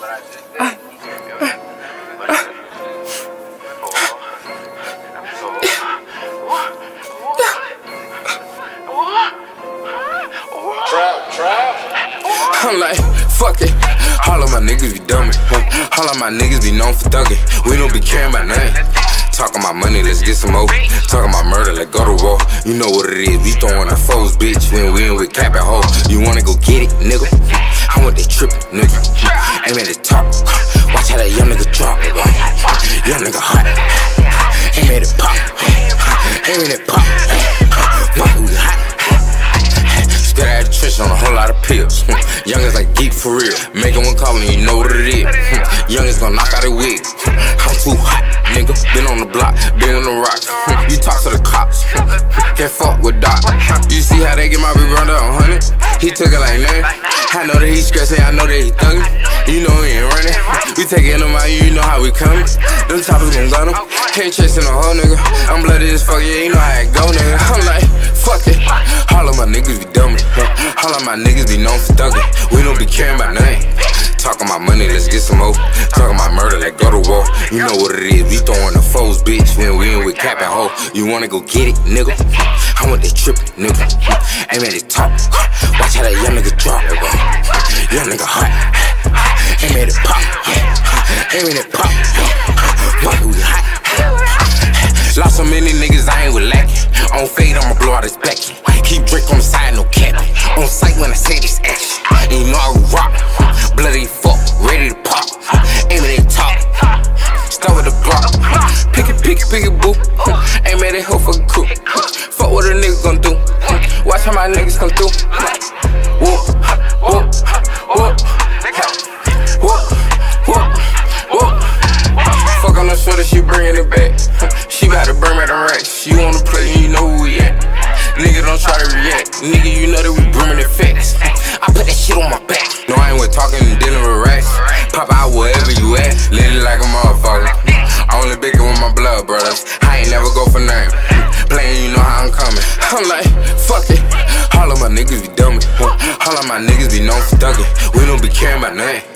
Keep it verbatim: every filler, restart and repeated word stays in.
I'm like, fuck it. All of my niggas be dummy. All of my niggas be known for thugging. We don't be caring about nothing. Talking about money, let's get some more. Talking about murder, let's go to war. You know what it is, we throwing our foes, bitch. When we in with cap and hoe. You wanna go get it, nigga? I want that trippin', nigga. Aim at the top. Watch how that young nigga drop. Young nigga hot. Aim at it pop. Aim at it pop. Fuck, we hot. Straight out the trench on a whole lot of pills. Youngest like geek for real. Making one call and you know what it is. Youngest gonna knock out a wig. I'm too hot, nigga. Been on the block, been on the rocks. You talk to the cops. Can't fuck with Doc. You see how they get my big brother on hundred? He took it like man. I know that he stressing, I know that he thuggin'. You know he ain't running. We taking him out, you know how we coming. Them choppers gon' gun him. Ain't chasing a whole nigga. I'm bloody as fuck, yeah, you know how it go, nigga. I'm like, fuck it. All of my niggas be dummy. All of my niggas be known for thugging. We don't be caring about nothing. Talking about money, let's get some more. Talking about murder, let's go to war. You know what it is, we throwing the foes, bitch. When we in with cap and hoe. You wanna go get it, nigga? I want that trippin', nigga. Aim at the top. Watch how that young nigga drop. Young nigga hot. Aim at it pop. Aim at it pop. Fuck, we hot. Lost so many niggas, I ain't with lacking. On fade, I'ma blow out his back. Keep drink on the side, no capping. On sight when I say this action. And you know I rock. Bloody fuck, ready to pop. Aim at it top. Start with the block. Pick it, pick it, pick it, boo. Aim at it, hoe for the crew. Fuck what a nigga gon' do. Watch how my niggas come through. Whoop, whoop, whoop. Whoop, whoop, whoop. Fuck on the shoulder, she bringing it back. She bout to burn at the racks. You on the play, you know who we at. Nigga don't try to react. Nigga, you know that we brimming it facts. I put that shit on my back. No, I ain't with talking and dealing with racks. Pop out wherever you at. Lit it like a motherfucker. I only bigger with my blood brothers. I ain't never go for name. Playing, you know how I'm coming. I'm like, fuck it. All of my niggas be dummy. All of my niggas be known for thugging. We don't be caring about nothing.